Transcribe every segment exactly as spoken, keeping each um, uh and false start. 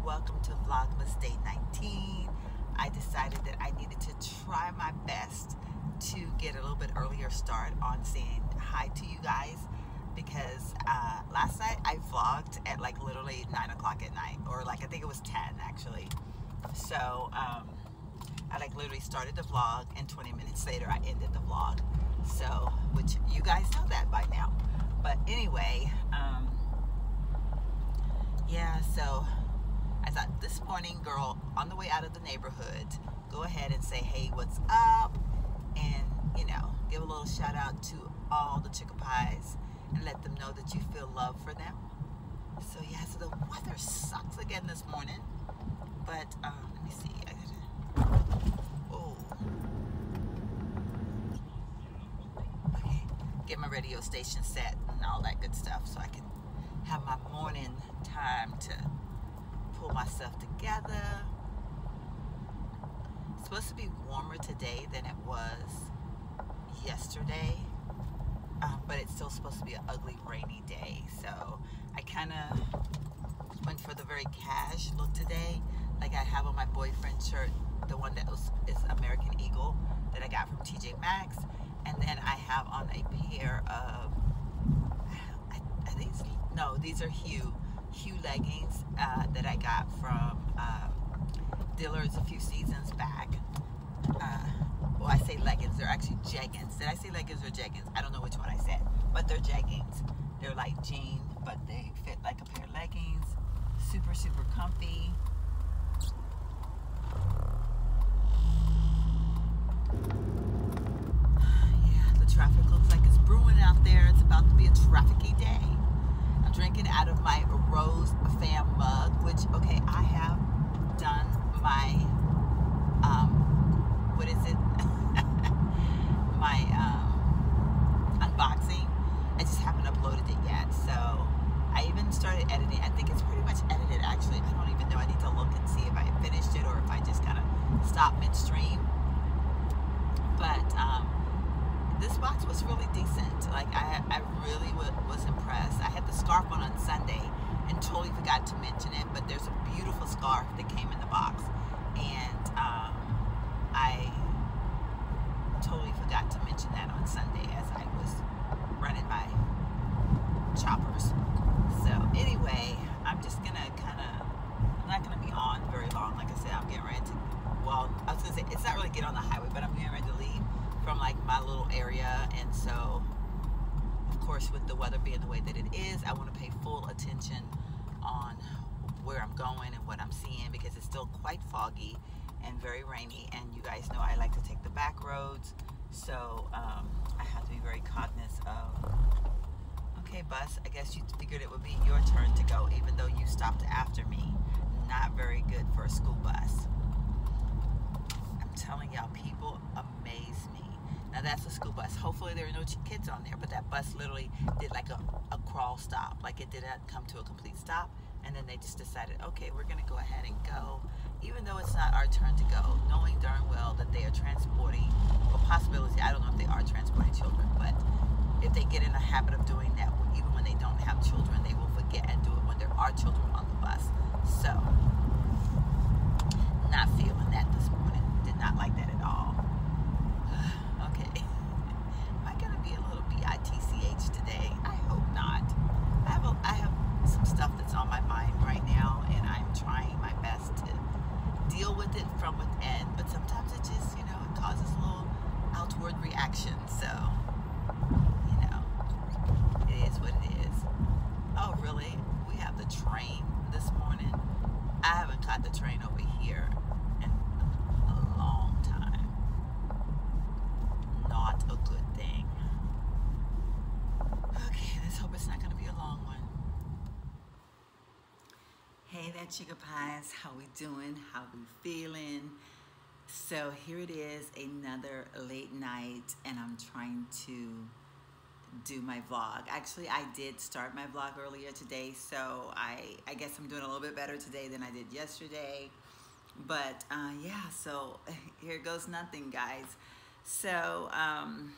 welcome to Vlogmas Day nineteen. I decided that I needed to try my best to get a little bit earlier start on saying hi to you guys, because uh, last night I vlogged at like literally nine o'clock at night, or like I think it was ten actually. So um, I like literally started the vlog and twenty minutes later I ended the vlog. So, which you guys know that by now. But anyway, um, yeah, so I thought this morning, girl, on the way out of the neighborhood, go ahead and say, hey, what's up? And, you know, give a little shout out to all the Chickapies and let them know that you feel love for them. So, yeah, so the weather sucks again this morning. But, um, let me see. I gotta, oh. Okay, get my radio station set and all that good stuff so I can have my morning time to pull myself together. It's supposed to be warmer today than it was yesterday, um, but it's still supposed to be an ugly rainy day. So I kind of went for the very cash look today. Like I have on my boyfriend shirt, the one that was is American Eagle that I got from T J Maxx, and then I have on a pair of I, I think it's, no, these are Hue Hue leggings uh, that I got from um, Dillard's a few seasons back. Uh, well, I say leggings, they're actually jeggings. Did I say leggings or jeggings? I don't know which one I said, but they're jeggings. They're like jean, but they fit like a pair of leggings. Super, super comfy. Yeah, the traffic looks like it's brewing out there. It's about to be a trafficy day. I'm drinking out of my Rose Fam mug, which, okay, I have done my, um, what is it? my um, unboxing. I just haven't uploaded it yet. So I even started editing. I think it's pretty much edited, actually. I don't even know. I need to look and see if I finished it or if I just kind of stopped midstream. But, um, this box was really decent. Like I, I really w was impressed. I had the scarf on on Sunday and totally forgot to mention it, but there's a beautiful scarf that came in the box, and um, I totally forgot to mention that on Sunday as I was running my choppers. So anyway, I'm just gonna kind of, I'm not gonna be on very long. Like I said, I'm getting ready to, well, I was gonna say, it's not really get on the highway, but I'm getting ready to leave from like my little area. And so of course, with the weather being the way that it is, I want to pay full attention on where I'm going and what I'm seeing, because it's still quite foggy and very rainy, and you guys know I like to take the back roads, so um, I have to be very cognizant of, okay bus, I guess you figured it would be your turn to go even though you stopped after me. Not very good for a school bus. I'm telling y'all, people amaze me. Now that's a school bus. Hopefully there are no kids on there, but that bus literally did like a, a crawl stop. Like it didn't come to a complete stop, and then they just decided, okay, we're gonna go ahead and go, even though it's not our turn to go, knowing darn well that they are transporting, or possibility, I don't know if they are transporting children, but if they get in a habit of doing that, even when they don't have children, they will forget and do it when there are children on the bus. So, not feeling that this morning. Did not like that at all. Okay. Am I gonna be a little B I T C H today? I hope not. I have a, I have some stuff that's on my mind right now, and I'm trying my best to deal with it from within. But sometimes it just, you know, it causes a little outward reaction. So, you know, it is what it is. Oh, really? We have the train this morning. I haven't caught the train over here in a long time. Not a good thing. Okay, let's hope it's not going to be a long one. Hey there, Chickapies. How we doing? How we feeling? So here it is, another late night, and I'm trying to do my vlog. Actually, I did start my vlog earlier today, so I, I guess I'm doing a little bit better today than I did yesterday. But uh, yeah, so here goes nothing, guys. So um,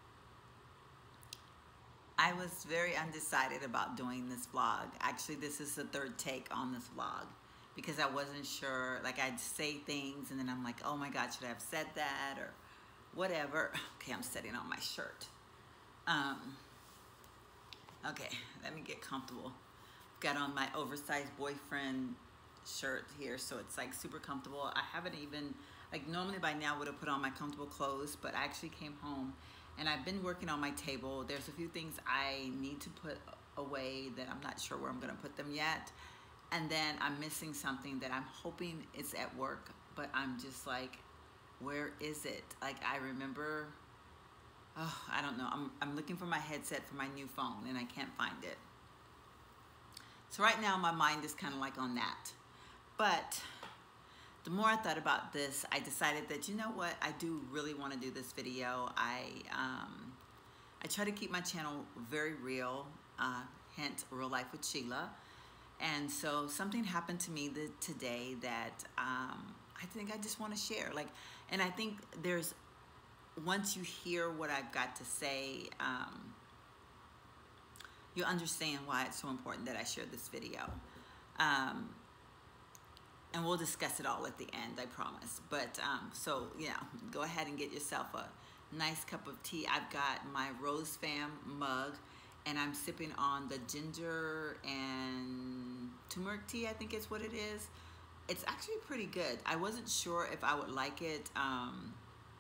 I was very undecided about doing this vlog. Actually, this is the third take on this vlog because I wasn't sure. Like I'd say things and then I'm like, oh my God, should I have said that or whatever. Okay, I'm sitting on my shirt. Um, okay, let me get comfortable. Got on my oversized boyfriend shirt here, so it's like super comfortable. I haven't even, like normally by now would have put on my comfortable clothes, but I actually came home and I've been working on my table. There's a few things I need to put away that I'm not sure where I'm gonna put them yet. And then I'm missing something that I'm hoping is at work, but I'm just like, where is it? Like I remember, oh, I don't know. I'm, I'm looking for my headset for my new phone and I can't find it. So right now my mind is kind of like on that. But the more I thought about this, I decided that, you know what, I do really want to do this video. I, um, I try to keep my channel very real, uh, hint, Real Life with Sheila. And so something happened to me the, today that um, I think I just want to share. Like, and I think there's, once you hear what I've got to say, um, you understand why it's so important that I share this video. Um, and we'll discuss it all at the end, I promise. But um, so, you know, go ahead and get yourself a nice cup of tea. I've got my Rose Fam mug and I'm sipping on the ginger and turmeric tea, I think is what it is. It's actually pretty good. I wasn't sure if I would like it um,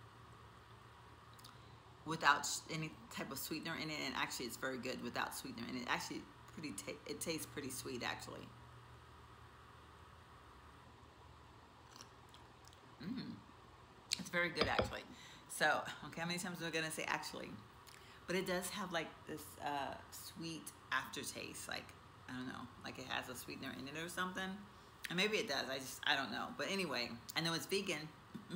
without any type of sweetener in it, and actually it's very good without sweetener in it. Actually, pretty ta it tastes pretty sweet actually. Mmm, it's very good actually. So, okay, how many times am I gonna say actually? But it does have like this uh, sweet aftertaste, like, I don't know, like it has a sweetener in it or something. And maybe it does, I just, I don't know. But anyway, I know it's vegan.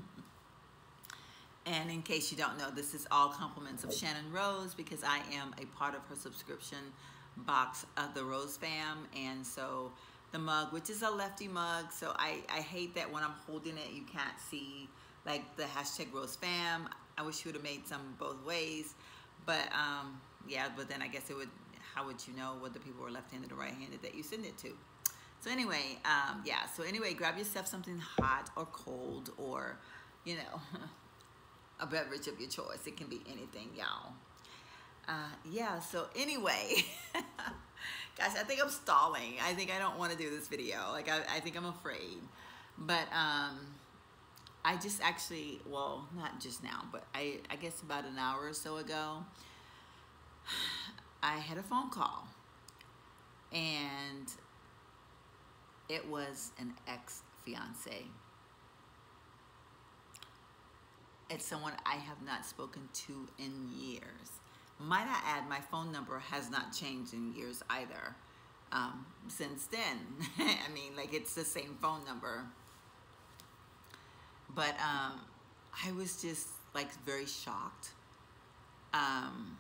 And in case you don't know, this is all compliments of Shannon Rose because I am a part of her subscription box of the Rose Fam. And so the mug, which is a lefty mug, so I, I hate that when I'm holding it, you can't see like the hashtag Rose Fam. I wish you would have made some both ways. But um, yeah, but then I guess it would, how would you know whether people were left-handed or right-handed that you send it to? So anyway, um, yeah, so anyway, grab yourself something hot or cold or, you know, a beverage of your choice. It can be anything, y'all. Uh, yeah, so anyway, guys, I think I'm stalling. I think I don't want to do this video. Like, I, I think I'm afraid. But um, I just actually, well, not just now, but I, I guess about an hour or so ago, I had a phone call. And it was an ex-fiance. It's someone I have not spoken to in years. Might I add, my phone number has not changed in years either. Um, since then, I mean, like it's the same phone number. But um, I was just like very shocked. Um,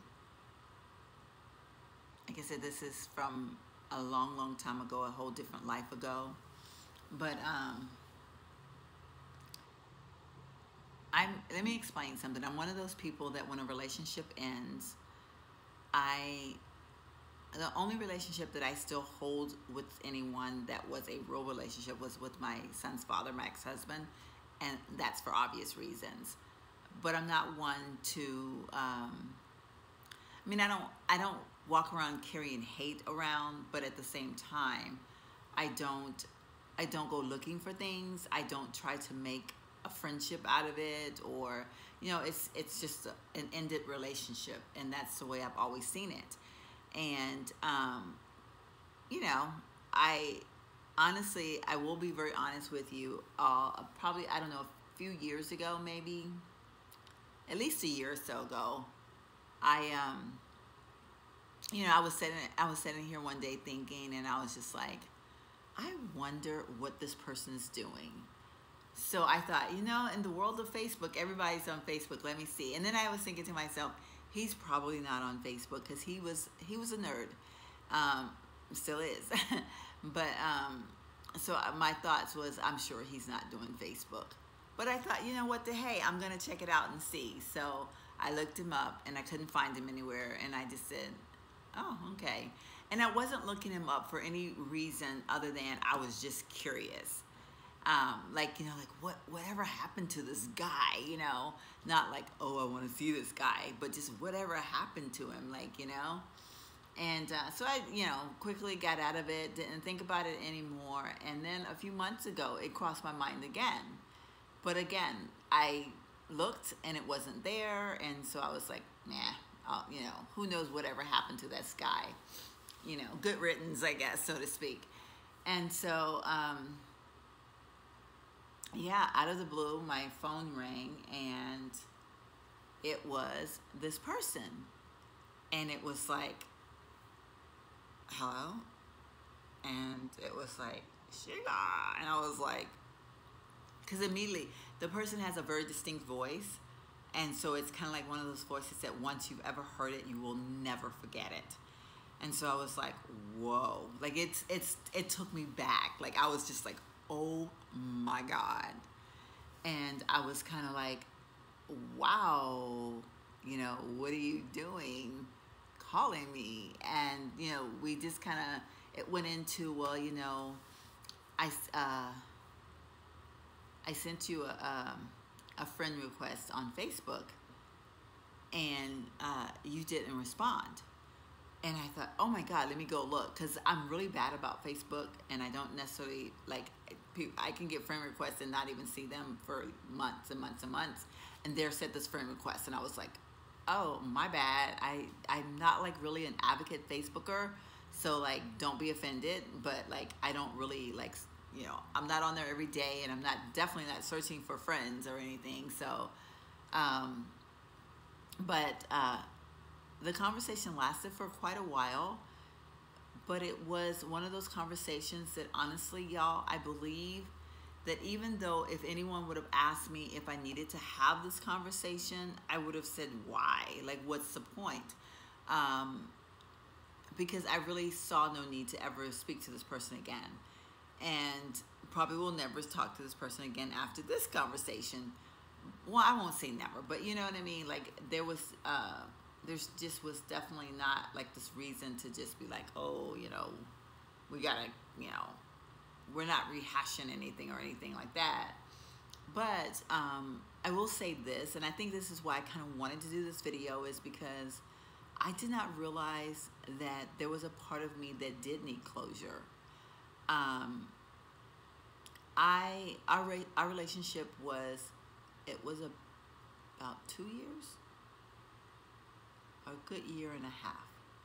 like I said, this is from a long, long time ago, a whole different life ago. But um, I'm, let me explain something. I'm one of those people that when a relationship ends, I, the only relationship that I still hold with anyone that was a real relationship was with my son's father, my ex-husband, and that's for obvious reasons. But I'm not one to, um, I mean, I don't, I don't walk around carrying hate around, but at the same time, I don't, I don't go looking for things. I don't try to make a friendship out of it, or, you know, it's, it's just a, an ended relationship, and that's the way I've always seen it. And, um, you know, I, honestly, I will be very honest with you, uh, probably, I don't know, a few years ago, maybe, at least a year or so ago, I, um, you know, I was sitting, I was sitting here one day thinking, and I was just like, I wonder what this person is doing. So I thought, you know, in the world of Facebook, everybody's on Facebook. Let me see. And then I was thinking to myself, he's probably not on Facebook because he was he was a nerd, um, still is. But um, so my thoughts was, I'm sure he's not doing Facebook. But I thought, you know what, the hey, I'm gonna check it out and see. So I looked him up and I couldn't find him anywhere, and I just said, oh, okay. And I wasn't looking him up for any reason other than I was just curious. Um, like, you know, like what, whatever happened to this guy, you know, not like, oh, I want to see this guy, but just whatever happened to him, like, you know. And uh, so I, you know, quickly got out of it, didn't think about it anymore. And then a few months ago, it crossed my mind again. But again, I looked and it wasn't there. And so I was like, nah, I'll, you know, who knows whatever happened to that guy. You know, good riddance, I guess, so to speak. And so, um, yeah, out of the blue, my phone rang and it was this person. And it was like, hello? And it was like, Sheila. And I was like, because immediately the person has a very distinct voice. And so it's kind of like one of those voices that once you've ever heard it, you will never forget it. And so I was like, whoa, like it's, it's, it took me back. Like I was just like, oh my God. And I was kind of like, wow, you know, what are you doing calling me? And, you know, we just kind of, it went into, well, you know, I, uh, I sent you a, um, a friend request on Facebook and uh, you didn't respond. And I thought, oh my God, let me go look. Because I'm really bad about Facebook and I don't necessarily, like, I can get friend requests and not even see them for months and months and months. And there said this friend request. And I was like, oh, my bad. I, I'm not like really an advocate Facebooker. So like, don't be offended. But like, I don't really like, you know, I'm not on there every day and I'm not definitely not searching for friends or anything. So, um, but, uh, the conversation lasted for quite a while, but it was one of those conversations that honestly, y'all, I believe that even though if anyone would have asked me if I needed to have this conversation, I would have said, why? Like, what's the point? Um, because I really saw no need to ever speak to this person again. And probably will never talk to this person again after this conversation. Well, I won't say never, but you know what I mean? Like, there was... Uh, there's just was definitely not like this reason to just be like, oh, you know, we gotta, you know, we're not rehashing anything or anything like that. But um, I will say this, and I think this is why I kind of wanted to do this video, is because I did not realize that there was a part of me that did need closure. Um, I our our relationship was, it was a, about two years. A good year and a half.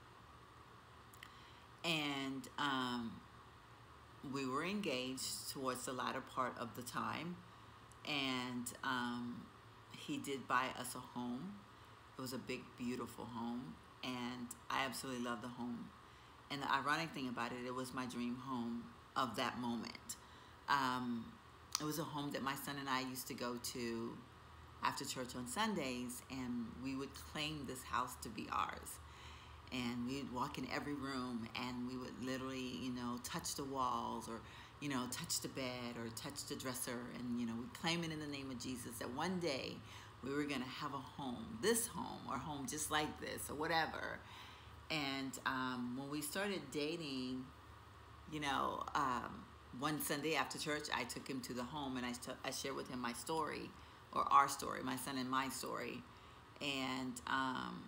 And um, we were engaged towards the latter part of the time. And um, he did buy us a home. It was a big, beautiful home. And I absolutely love the home. And the ironic thing about it, it was my dream home of that moment. Um, it was a home that my son and I used to go to after church on Sundays, and we would claim this house to be ours. And we'd walk in every room and we would literally, you know, touch the walls or, you know, touch the bed or touch the dresser. And, you know, we'd claim it in the name of Jesus that one day we were going to have a home, this home or home just like this or whatever. And um, when we started dating, you know, um, one Sunday after church, I took him to the home and I, I shared with him my story. Or our story, my son and my story. And um,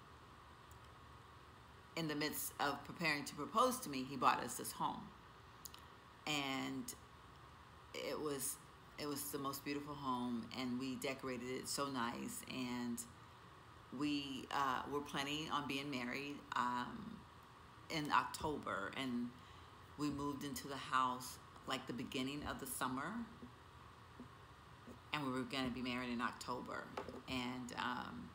in the midst of preparing to propose to me, he bought us this home. And it was it was the most beautiful home, and we decorated it so nice. And we uh, were planning on being married um, in October, and we moved into the house like the beginning of the summer. And we were going to be married in October. And um,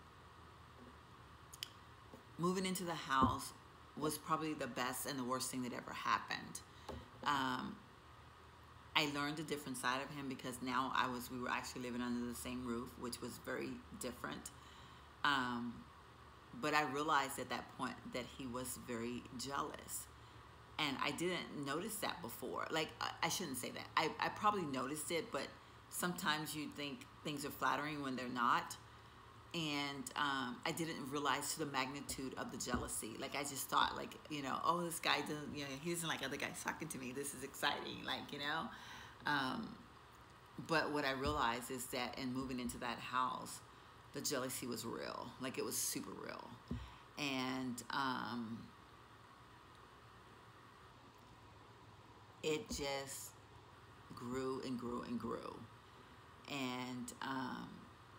moving into the house was probably the best and the worst thing that ever happened. Um, I learned a different side of him because now I was, we were actually living under the same roof, which was very different. Um, but I realized at that point that he was very jealous. And I didn't notice that before. Like, I, I shouldn't say that. I, I probably noticed it, but sometimes you think things are flattering when they're not. and um, I didn't realize to the magnitude of the jealousy. Like I just thought, like, you know, oh, this guy doesn't, you know, he doesn't like other guys talking to me. This is exciting, like, you know. Um, but what I realized is that in moving into that house, the jealousy was real. Like it was super real, and um, it just grew and grew and grew, and um,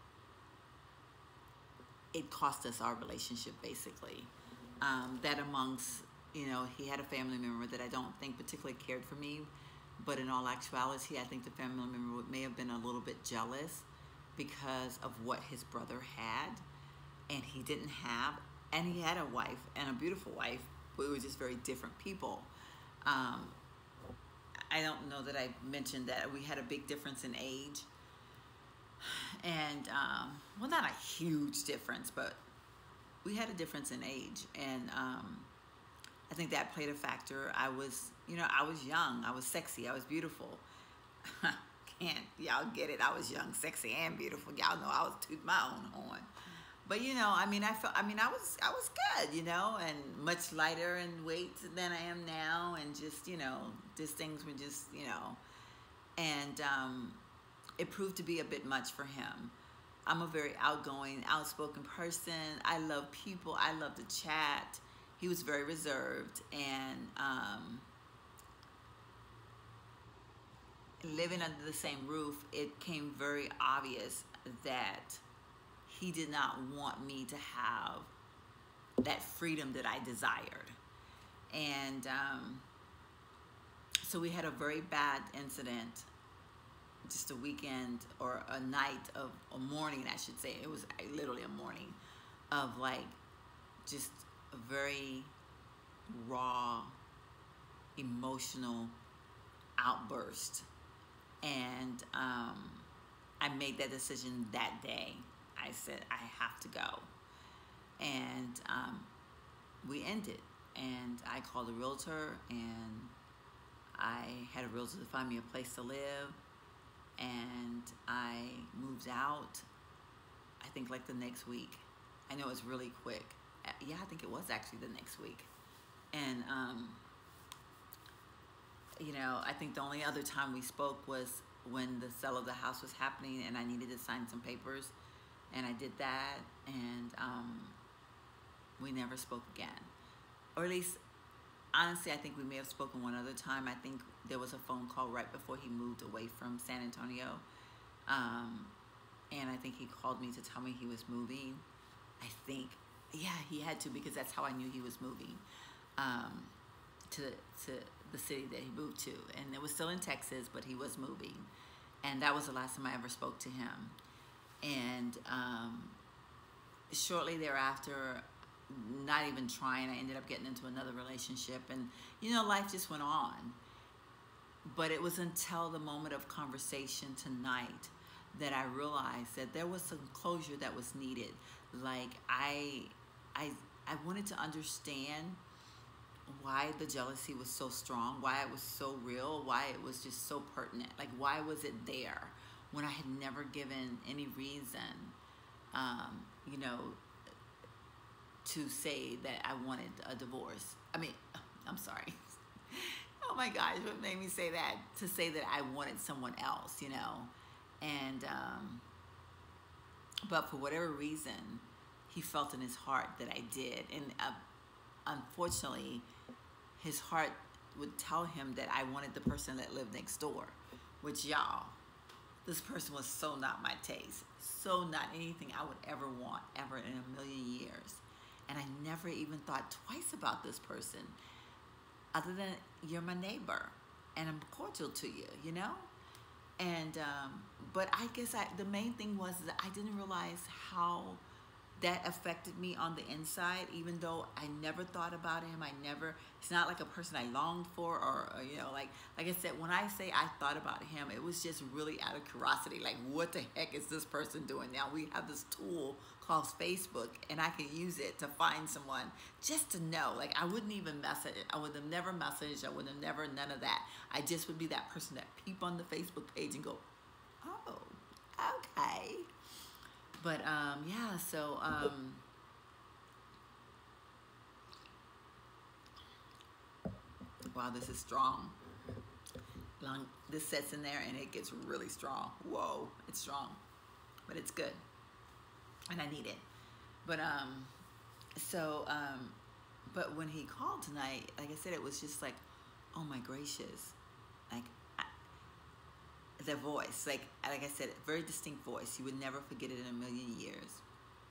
it cost us our relationship, basically. Um, that amongst, you know, he had a family member that I don't think particularly cared for me, but in all actuality, I think the family member may have been a little bit jealous because of what his brother had and he didn't have. And he had a wife, and a beautiful wife, but we were just very different people. Um, I don't know that I mentioned that we had a big difference in age. And, um, well, not a huge difference, but we had a difference in age. And um, I think that played a factor. I was, you know, I was young. I was sexy. I was beautiful. Can't, y'all get it. I was young, sexy, and beautiful. Y'all know I was tooting my own horn. But, you know, I mean, I felt, I mean, I was, I was good, you know, and much lighter in weight than I am now. And just, you know, just things were just, you know, and um, it proved to be a bit much for him. I'm a very outgoing, outspoken person. I love people. I love to chat. He was very reserved, and um, living under the same roof, it came very obvious that he did not want me to have that freedom that I desired. And um, so we had a very bad incident, just a weekend or a night of a morning, I should say. It was literally a morning of like just a very raw, emotional outburst. And um, I made that decision that day. I said, I have to go. And um, we ended. And I called a realtor, and I had a realtor to find me a place to live. And I moved out, I think like the next week. I know it's really quick. Yeah, I think it was actually the next week. And, um, you know, I think the only other time we spoke was when the sale of the house was happening and I needed to sign some papers. And I did that, and um, we never spoke again. Or at least, honestly, I think we may have spoken one other time. I think there was a phone call right before he moved away from San Antonio. Um, and I think he called me to tell me he was moving. I think, yeah, he had to, because that's how I knew he was moving um, to, to the city that he moved to. And it was still in Texas, but he was moving. And that was the last time I ever spoke to him. And um, shortly thereafter, not even trying, I ended up getting into another relationship, and you know, life just went on. But it was until the moment of conversation tonight that I realized that there was some closure that was needed. Like I, I, I wanted to understand why the jealousy was so strong, why it was so real, why it was just so pertinent. Like, why was it there when I had never given any reason, um, you know, to say that I wanted a divorce. I mean, I'm sorry. Oh my gosh, what made me say that? To say that I wanted someone else, you know. And, um, but for whatever reason, he felt in his heart that I did. And uh, unfortunately, his heart would tell him that I wanted the person that lived next door, which, y'all, this person was so not my taste. So not anything I would ever want, ever in a million years. And I never even thought twice about this person, other than you're my neighbor and I'm cordial to you, you know? And, um, but I guess I, the main thing was that I didn't realize how that affected me on the inside, even though I never thought about him. I never, it's not like a person I longed for, or, or you know, like, like I said, when I say I thought about him, it was just really out of curiosity. Like, what the heck is this person doing now? We have this tool called Facebook, and I can use it to find someone just to know. Like, I wouldn't even message it. I would have never messaged. I would have never, none of that. I just would be that person that peep on the Facebook page and go, oh, okay. But um, yeah, so um, wow, this is strong. Long, this sets in there and it gets really strong. Whoa, it's strong, but it's good, and I need it. But um, so um, but when he called tonight, like I said, it was just like, oh my gracious, like I, the voice, like like I said, very distinct voice. You would never forget it in a million years.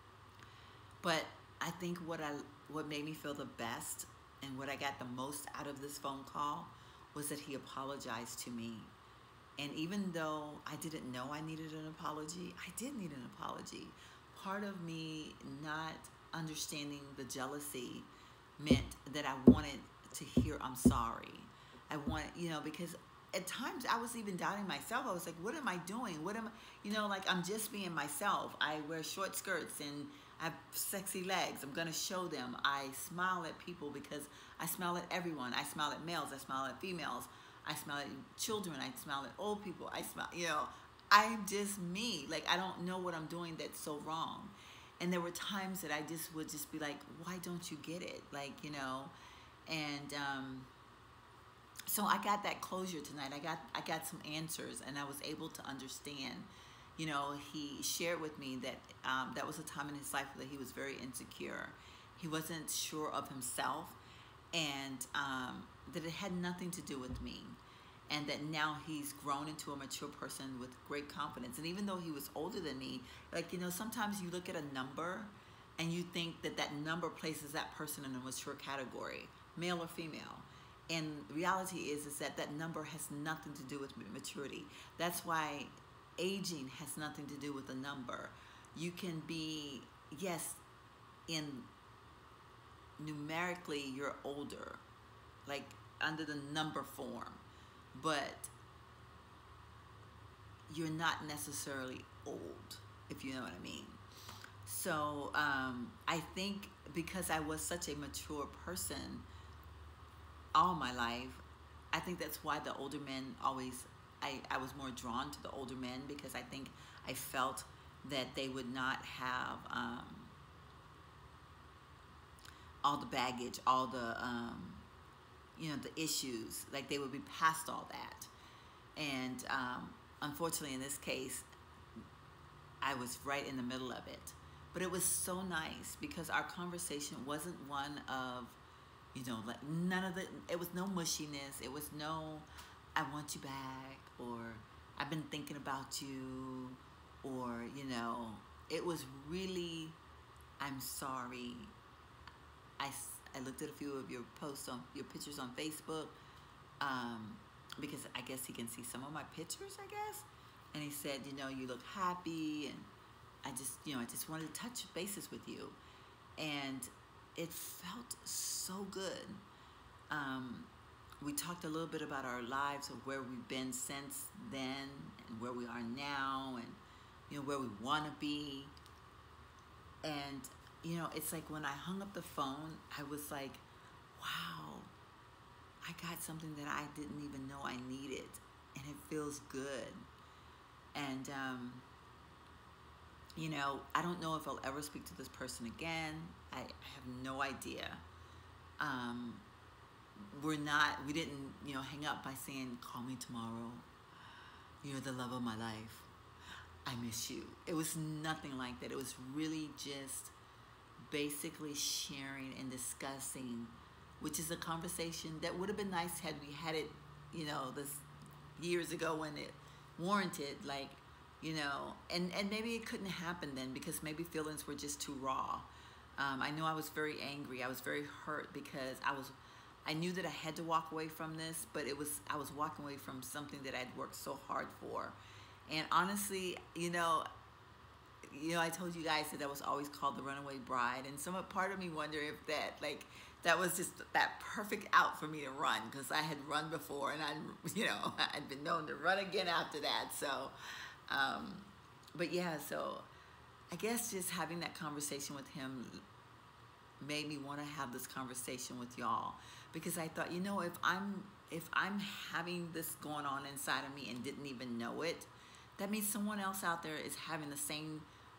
But I think what I what made me feel the best and what I got the most out of this phone call was that he apologized to me. And even though I didn't know I needed an apology, I did need an apology. Part of me not understanding the jealousy meant that I wanted to hear I'm sorry. I wanted, you know, because at times I was even doubting myself. I was like, what am I doing? What am I, you know, like I'm just being myself. I wear short skirts and I have sexy legs. I'm going to show them. I smile at people because I smile at everyone. I smile at males. I smile at females. I smile at children. I smile at old people. I smile, you know, I'm just me. Like, I don't know what I'm doing that's so wrong. And there were times that I just would just be like, why don't you get it? Like, you know, and um, so I got that closure tonight. I got I got some answers, and I was able to understand. You know, he shared with me that um, that was a time in his life that he was very insecure. He wasn't sure of himself, and um, that it had nothing to do with me. And that now he's grown into a mature person with great confidence. And even though he was older than me, like, you know, sometimes you look at a number and you think that that number places that person in a mature category, male or female. And reality is, is that that number has nothing to do with maturity. That's why aging has nothing to do with a number. You can be, yes, in numerically you're older, like under the number form, but you're not necessarily old, if you know what I mean. So um, I think because I was such a mature person all my life, I think that's why the older men always, I, I was more drawn to the older men, because I think I felt that they would not have um, all the baggage, all the, um, you know, the issues, like they would be past all that. And um, unfortunately in this case, I was right in the middle of it. But it was so nice because our conversation wasn't one of, you know, like none of the, it was no mushiness. It was no, I want you back, or I've been thinking about you, or, you know, it was really, I'm sorry. I, I looked at a few of your posts on, your pictures on Facebook, um, because I guess he can see some of my pictures, I guess. And he said, you know, you look happy, and I just, you know, I just wanted to touch bases with you. And it felt so good. Um, we talked a little bit about our lives, of where we've been since then, and where we are now, and, you know, where we want to be. And, you know, it's like when I hung up the phone, I was like, wow, I got something that I didn't even know I needed, and it feels good. And, um, you know, I don't know if I'll ever speak to this person again. I, I have no idea. Um, we're not, we didn't, you know, hang up by saying, call me tomorrow. You're the love of my life. I miss you. It was nothing like that. It was really just basically sharing and discussing, which is a conversation that would have been nice had we had it, you know, this years ago when it warranted, like, you know, and, and maybe it couldn't happen then because maybe feelings were just too raw. Um, I know I was very angry. I was very hurt because I was, I knew that I had to walk away from this, but it was, I was walking away from something that I'd worked so hard for. And honestly, you know, you know, I told you guys that I was always called the runaway bride, and some part of me wonder if that, like, that was just that perfect out for me to run, because I had run before, and I, you know, I'd been known to run again after that. So, um, but yeah, so I guess just having that conversation with him made me want to have this conversation with y'all, because I thought, you know, if I'm if I'm having this going on inside of me and didn't even know it, that means someone else out there is having the same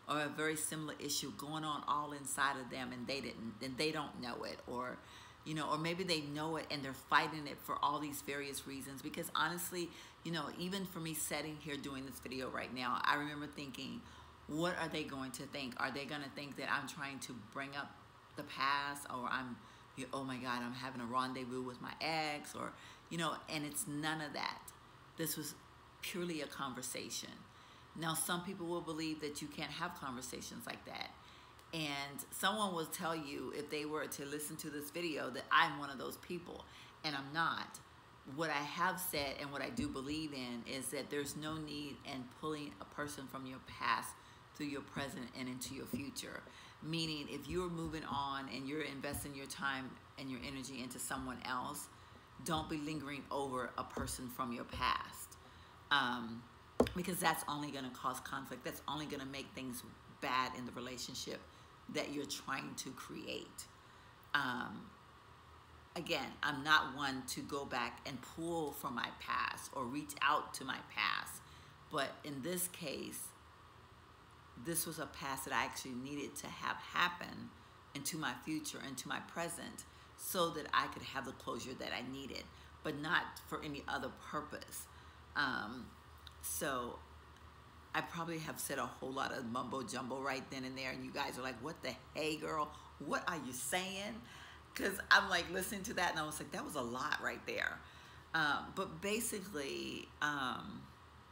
or a very similar issue going on all inside of them, and they didn't, and they don't know it, or you know, or maybe they know it and they're fighting it for all these various reasons. Because honestly, you know, even for me sitting here doing this video right now, I remember thinking, what are they going to think? Are they going to think that I'm trying to bring up the past, or I'm, oh my God, I'm having a rendezvous with my ex, or, you know, and it's none of that. This was purely a conversation. Now, some people will believe that you can't have conversations like that. And someone will tell you, if they were to listen to this video, that I'm one of those people, and I'm not. What I have said and what I do believe in is that there's no need in pulling a person from your past through your present and into your future. Meaning, if you're moving on and you're investing your time and your energy into someone else, don't be lingering over a person from your past. Um, because that's only going to cause conflict. That's only going to make things bad in the relationship that you're trying to create. Um, again, I'm not one to go back and pull from my past or reach out to my past. But in this case, this was a past that I actually needed to have happen into my future, into my present, so that I could have the closure that I needed, but not for any other purpose. Um, so I probably have said a whole lot of mumbo jumbo right then and there, and you guys are like, what the hey girl, what are you saying? Because I'm like listening to that and I was like, that was a lot right there. Um, but basically, um,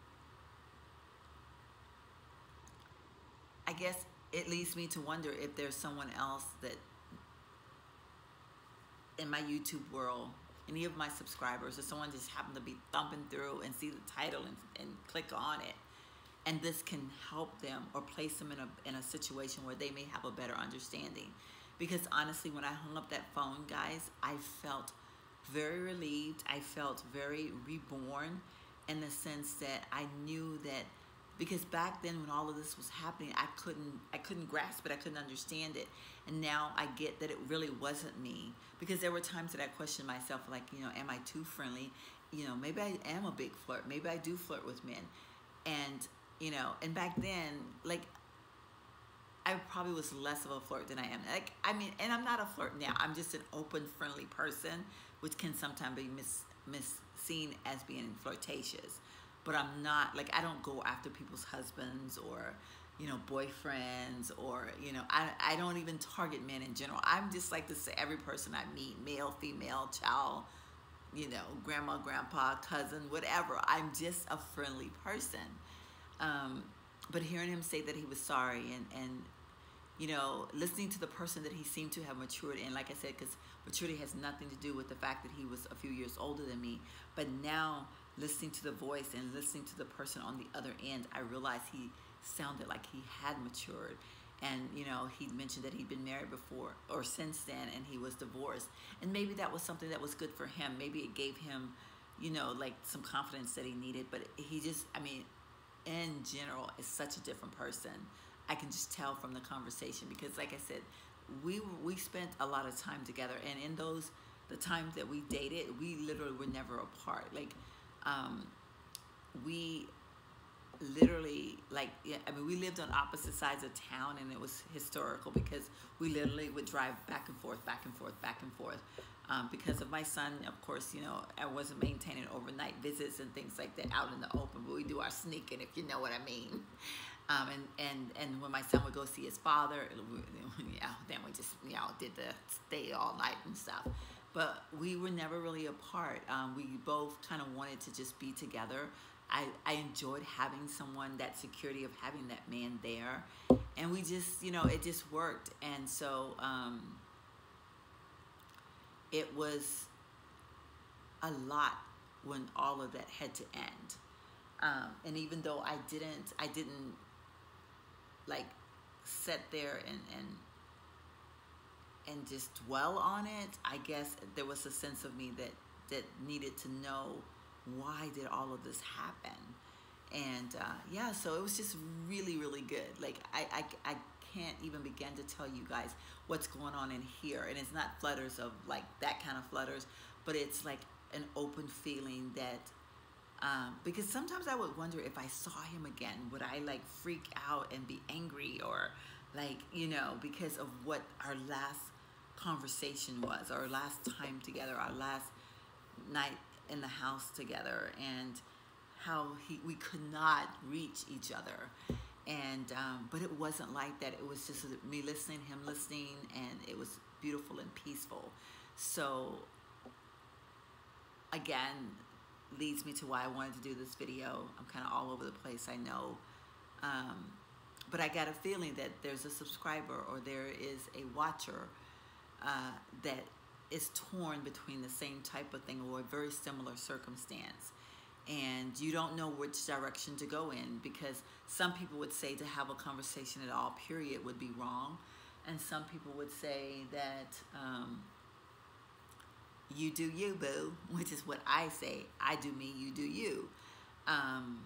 I guess it leads me to wonder if there's someone else that in my YouTube world, any of my subscribers, or someone just happened to be thumbing through and see the title and, and click on it, and this can help them or place them in a, in a situation where they may have a better understanding. Because honestly, when I hung up that phone, guys, I felt very relieved. I felt very reborn, in the sense that I knew that, because back then when all of this was happening, I couldn't, I couldn't grasp it, I couldn't understand it. And now I get that it really wasn't me. Because there were times that I questioned myself, like, you know, am I too friendly? You know, maybe I am a big flirt. Maybe I do flirt with men. And, you know, and back then, like, I probably was less of a flirt than I am. Like, I mean, and I'm not a flirt now. I'm just an open, friendly person, which can sometimes be mis, mis seen as being flirtatious. But I'm not, like, I don't go after people's husbands or, you know, boyfriends, or, you know, I, I don't even target men in general. I'm just like this to every person I meet, male, female, child, you know, grandma, grandpa, cousin, whatever. I'm just a friendly person. Um, but hearing him say that he was sorry, and, and, you know, listening to the person that he seemed to have matured in, like I said, because maturity has nothing to do with the fact that he was a few years older than me. But now, listening to the voice and listening to the person on the other end, I realized he sounded like he had matured. And, you know, he mentioned that he'd been married before or since then, and he was divorced. And maybe that was something that was good for him. Maybe it gave him, you know, like some confidence that he needed. But he just, I mean, in general, is such a different person. I can just tell from the conversation, because like I said, we we spent a lot of time together, and in those, the times that we dated, we literally were never apart. Like, um, we literally, like, yeah, I mean, we lived on opposite sides of town, and it was historical because we literally would drive back and forth, back and forth, back and forth. Um, because of my son, of course, you know, I wasn't maintaining overnight visits and things like that out in the open, but we do our sneaking, if you know what I mean. Um, and, and, and when my son would go see his father, yeah, then we just, you know, did the stay all night and stuff. But we were never really apart. Um, we both kind of wanted to just be together. I, I enjoyed having someone, that security of having that man there. And we just, you know, it just worked. And so um, it was a lot when all of that had to end. Um, and even though I didn't, I didn't like sit there and, and, and just dwell on it, I guess there was a sense of me that, that needed to know, why did all of this happen? And uh, yeah, so it was just really, really good. Like, I, I, I can't even begin to tell you guys what's going on in here. And it's not flutters of like that kind of flutters, but it's like an open feeling that Um, because sometimes I would wonder if I saw him again, would I like freak out and be angry, or like, you know, because of what our last conversation was, our last time together, our last night in the house together, and how he we could not reach each other. And um, but it wasn't like that. It was just me listening, him listening, and it was beautiful and peaceful. So again, leads me to why I wanted to do this video. I'm kind of all over the place, I know, um, but I got a feeling that there's a subscriber or there is a watcher uh, that is torn between the same type of thing or a very similar circumstance, and you don't know which direction to go in, because some people would say to have a conversation at all, period, would be wrong, and some people would say that um, you do you, boo, which is what I say. I do me, you do you. Um,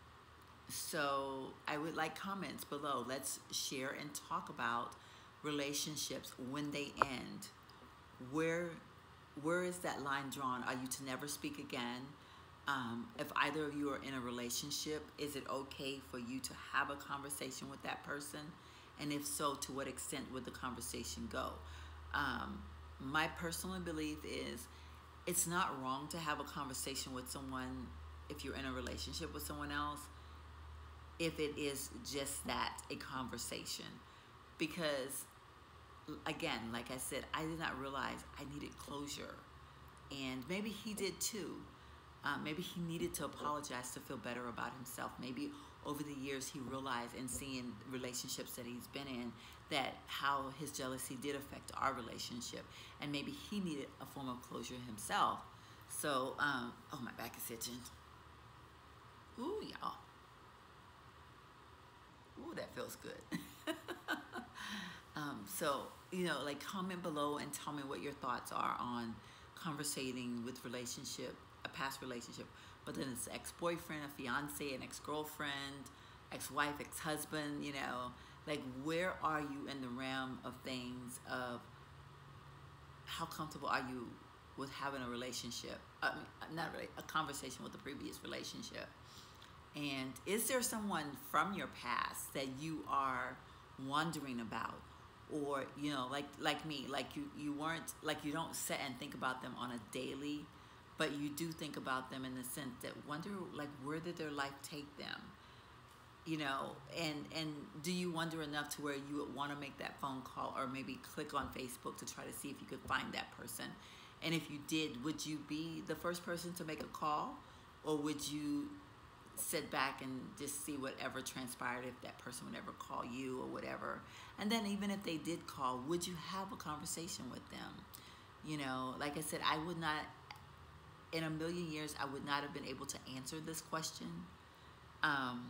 so I would like comments below. Let's share and talk about relationships when they end. Where, where is that line drawn? Are you to never speak again? Um, if either of you are in a relationship, is it okay for you to have a conversation with that person? And if so, to what extent would the conversation go? Um, my personal belief is it's not wrong to have a conversation with someone if you're in a relationship with someone else, if it is just that, a conversation. Because again, like I said, I did not realize I needed closure, and maybe he did too. Um, maybe he needed to apologize to feel better about himself. Maybe over the years he realized, in seeing relationships that he's been in, that how his jealousy did affect our relationship, and maybe he needed a form of closure himself. So, um, oh, my back is itching. Ooh, y'all. Ooh, that feels good. um, so, you know, like, comment below and tell me what your thoughts are on conversating with relationship, a past relationship, but then it's ex-boyfriend, a fiance, an ex-girlfriend, ex-wife, ex-husband, you know, like, where are you in the realm of things of how comfortable are you with having a relationship, I mean, not really, a conversation with the previous relationship? And is there someone from your past that you are wondering about? Or, you know, like like me, like you, you weren't, like you don't sit and think about them on a daily, but you do think about them in the sense that wonder, like, where did their life take them? You know, and, and do you wonder enough to where you would want to make that phone call, or maybe click on Facebook to try to see if you could find that person? And if you did, would you be the first person to make a call, or would you sit back and just see whatever transpired, if that person would ever call you or whatever? And then even if they did call, would you have a conversation with them? You know, like I said, I would not, in a million years, I would not have been able to answer this question. Um,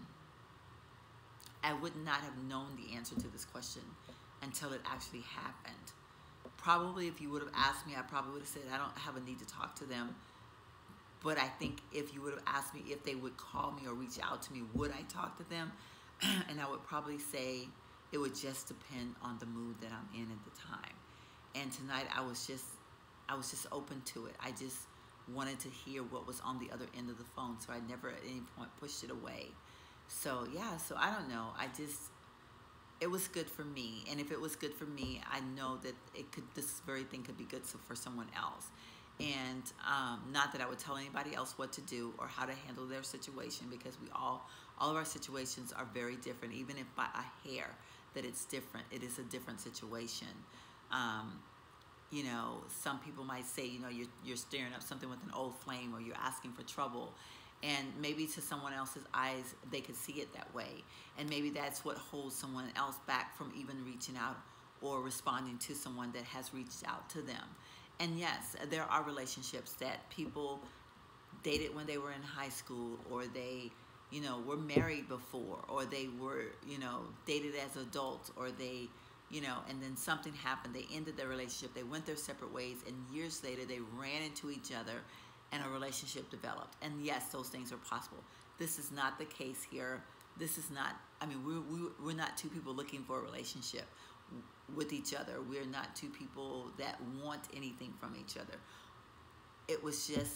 I would not have known the answer to this question until it actually happened. Probably if you would have asked me, I probably would have said, I don't have a need to talk to them. But I think if you would have asked me if they would call me or reach out to me, would I talk to them? And I would probably say it would just depend on the mood that I'm in at the time. And tonight I was just, I was just open to it. I just wanted to hear what was on the other end of the phone, so I never at any point pushed it away. So yeah, so I don't know. I just, it was good for me. And if it was good for me, I know that it could, this very thing could be good for someone else. And um, not that I would tell anybody else what to do or how to handle their situation, because we all, all of our situations are very different. Even if by a hair that it's different, it is a different situation. Um, you know, some people might say, you know, you're, you're stirring up something with an old flame, or you're asking for trouble. And maybe to someone else's eyes, they could see it that way. And maybe that's what holds someone else back from even reaching out or responding to someone that has reached out to them. And yes, there are relationships that people dated when they were in high school, or they, you know, were married before, or they were, you know, dated as adults, or they, you know, and then something happened. They ended their relationship. They went their separate ways, and years later they ran into each other and a relationship developed. And yes, those things are possible. This is not the case here. This is not, I mean, we're, we, we're not two people looking for a relationship with each other. We're not two people that want anything from each other. It was just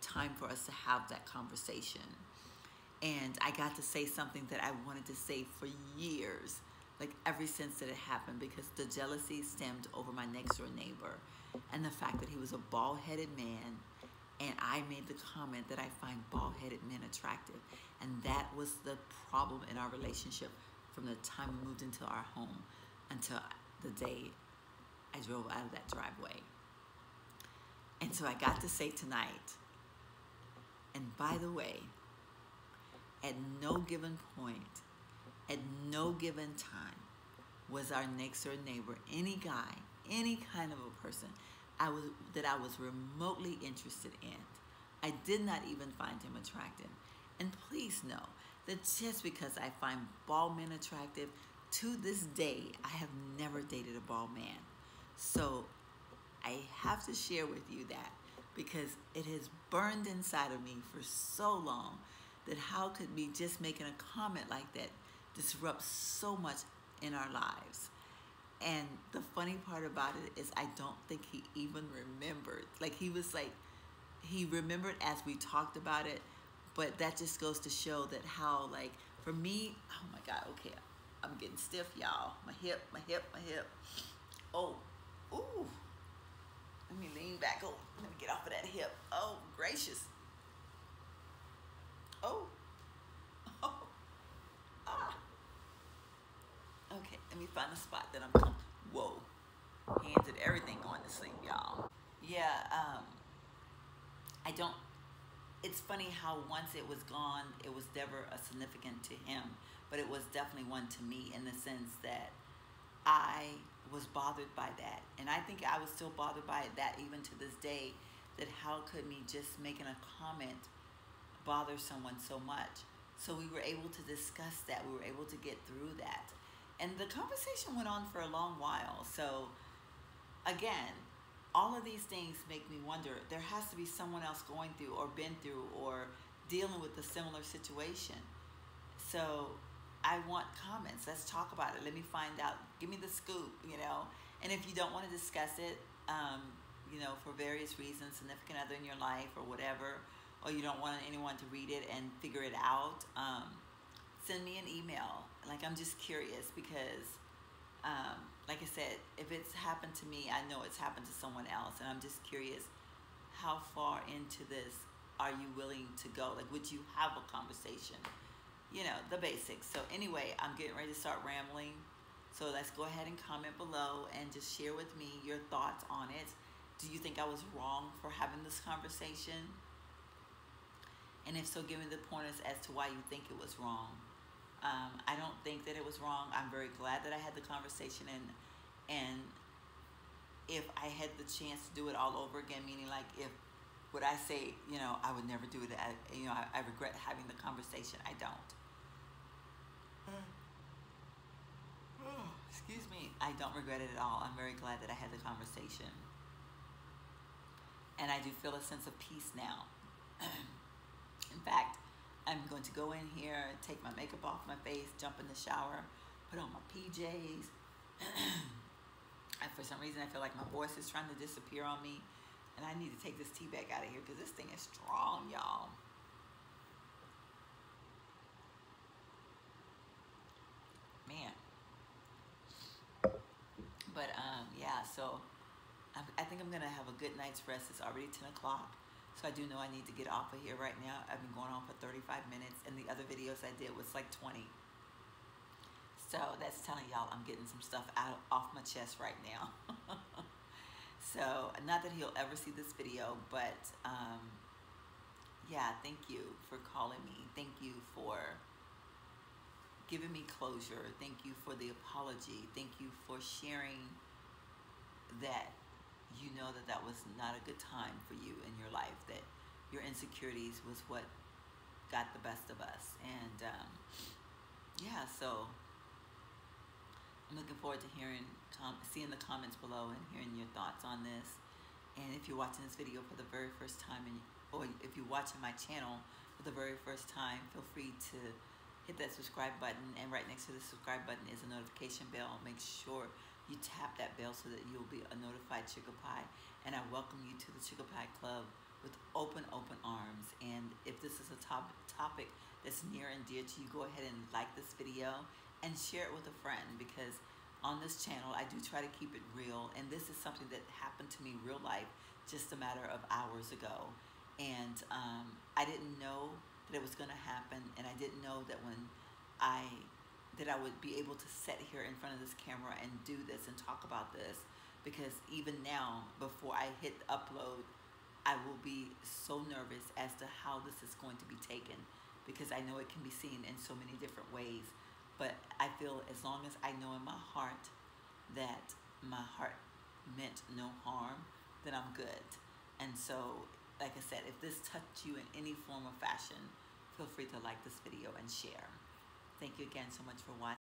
time for us to have that conversation. And I got to say something that I wanted to say for years, like ever since that it happened, because the jealousy stemmed over my next door neighbor and the fact that he was a bald-headed man, and I made the comment that I find bald-headed men attractive, and that was the problem in our relationship from the time we moved into our home until the day I drove out of that driveway. And so I got to say tonight, and by the way, at no given point, at no given time, was our next door neighbor any guy, any kind of a person I was that I was remotely interested in. I did not even find him attractive. And please know that just because I find bald men attractive, to this day, I have never dated a bald man. So I have to share with you that, because it has burned inside of me for so long, that how could me just making a comment like that disrupt so much in our lives. And the funny part about it is I don't think he even remembered. Like, he was like, he remembered as we talked about it, but that just goes to show that how, like, for me, oh my God, okay, I'm getting stiff, y'all. My hip, my hip, my hip. Oh, ooh. Let me lean back. Oh, let me get off of that hip. Oh, gracious. Oh. Oh. Ah. Okay, let me find a spot that I'm comfortable. Whoa. Hands and everything going to sleep, y'all. Yeah, um, I don't, it's funny how once it was gone, it was never a significant to him, but it was definitely one to me, in the sense that I was bothered by that. And I think I was still bothered by that even to this day, that how could me just making a comment bother someone so much? So we were able to discuss that. We were able to get through that. And the conversation went on for a long while. So again, all of these things make me wonder, there has to be someone else going through or been through or dealing with a similar situation. So I want comments. Let's talk about it. Let me find out. Give me the scoop, you know. And if you don't want to discuss it, um, you know, for various reasons, significant other in your life or whatever, or you don't want anyone to read it and figure it out, um, send me an email. Like, I'm just curious, because, um, like I said, if it's happened to me, I know it's happened to someone else, and I'm just curious, how far into this are you willing to go? Like, would you have a conversation? You know, the basics. So anyway, I'm getting ready to start rambling. So let's go ahead and comment below and just share with me your thoughts on it. Do you think I was wrong for having this conversation? And if so, give me the pointers as to why you think it was wrong. Um, I don't think that it was wrong. I'm very glad that I had the conversation, and and if I had the chance to do it all over again, meaning like if would I say, you know, I would never do it, I, you know, I, I regret having the conversation. I don't. Oh, excuse me. I don't regret it at all. I'm very glad that I had the conversation. And I do feel a sense of peace now. In fact, I'm going to go in here, take my makeup off my face, jump in the shower, put on my P Js. And for some reason, I feel like my voice is trying to disappear on me. And I need to take this tea bag out of here, because this thing is strong, y'all. Man. But, um, yeah, so I, I think I'm going to have a good night's rest. It's already ten o'clock. So I do know I need to get off of here right now. I've been going on for thirty-five minutes, and the other videos I did was like twenty. So that's telling y'all I'm getting some stuff out off my chest right now. So, not that he'll ever see this video, but um, yeah, thank you for calling me. Thank you for giving me closure. Thank you for the apology. Thank you for sharing that you know that that was not a good time for you in your life, that your insecurities was what got the best of us. And um, yeah, so I'm looking forward to hearing, com seeing the comments below and hearing your thoughts on this. And if you're watching this video for the very first time, and or if you're watching my channel for the very first time, feel free to hit that subscribe button. And right next to the subscribe button is a notification bell. Make sure you tap that bell so that you'll be a notified Chicka Pie. And I welcome you to the Chicka Pie Club with open, open arms. And if this is a top, topic that's near and dear to you, go ahead and like this video and share it with a friend, because on this channel I do try to keep it real, and this is something that happened to me real life just a matter of hours ago. And um, I didn't know that it was going to happen, and I didn't know that when I that I would be able to sit here in front of this camera and do this and talk about this, because even now, before I hit upload, I will be so nervous as to how this is going to be taken, because I know it can be seen in so many different ways. But I feel as long as I know in my heart that my heart meant no harm, then I'm good. And so, like I said, if this touched you in any form or fashion, feel free to like this video and share. Thank you again so much for watching.